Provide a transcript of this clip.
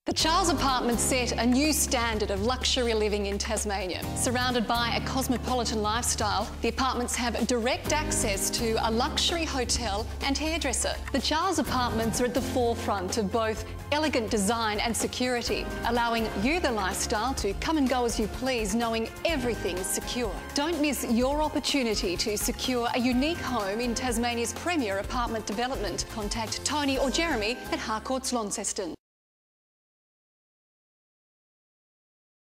The Charles Apartments set a new standard of luxury living in Tasmania. Surrounded by a cosmopolitan lifestyle, the apartments have direct access to a luxury hotel and hairdresser. The Charles Apartments are at the forefront of both elegant design and security, allowing you the lifestyle to come and go as you please, knowing everything's secure. Don't miss your opportunity to secure a unique home in Tasmania's premier apartment development. Contact Tony or Jeremy at Harcourts Launceston.